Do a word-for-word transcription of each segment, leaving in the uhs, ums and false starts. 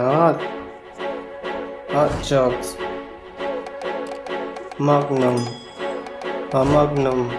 hot. Hot jugs. Magnum. A Magnum.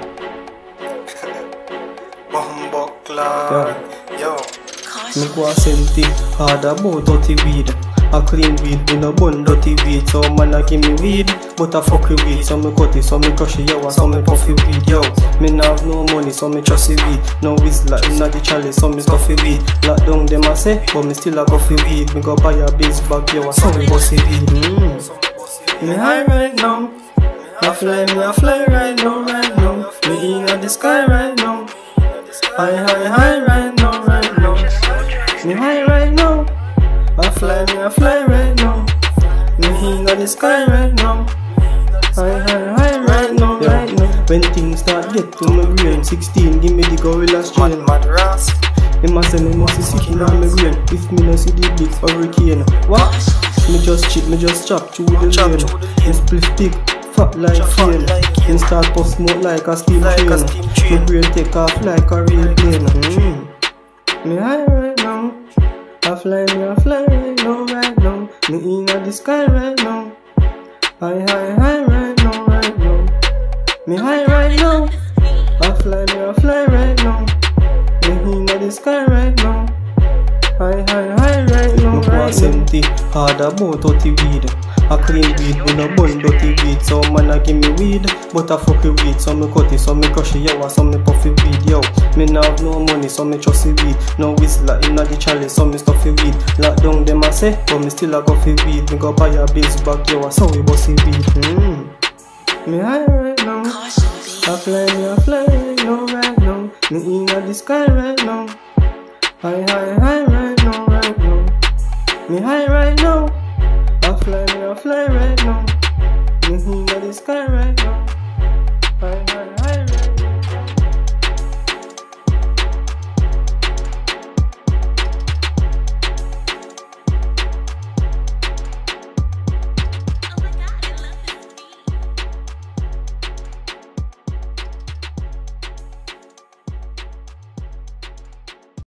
Bumbleclad. Yo. Me go a senti hard about dirty weed. A clean weed, me no bun dirty weed. So man a give me weed, but a fuck with weed. So me cut it, so me crush it, yo. So me puffy weed, yo. Me nah have no money, so me trust it weed. No whistler inna the chalice, so me stuffy weed. Lock down them a say, but me still a go fi weed. Me go buy a biz bag, yo. So me bossy weed. Mm. Me high right now. I fly, me I fly right now, right now. Me inna the sky right now. High, high, high right now, right now. Me high right now. I fly, me I fly right now. Me inna the sky right now. High, high, high right now, yeah. Right now. When things start get to my brain, sixteen, give me the gorilla strain. Mad, mad ras. Them a say me must be sick inna my brain. If me no see the big hurricane, what? Me just chip, me just chop through the lane. Me split thick, fat like cane. Me start puff smoke like a steam train. Me brain take off like a real plane. Mm. Me high right now. I fly, me I fly right now, right now. Me inna the sky right now. High, high, high right now, right now. Me high right now. I fly, me I fly right now. Me inna the sky right now. High, high, high right now, right now. Empty, hard about dirty weed. A clean weed, me no bun dirty weed. So man a give me weed, but a fuck with weed. So me cut it, so me crush it, yo. So me puffy weed, yo. Me nah have no money, so me trust it weed. No whistler inna the chalice, so me stuffy weed. Lock down them a say, but me still a go fi weed. Me go buy a biz bag, yo. So we bossy weed. Mm. Me high right now. I fly, me I fly right now, right now. Me inna the sky right now. High, high, high right now, right now. Me high right now. I fly, me I fly right now. Me inna the sky right now.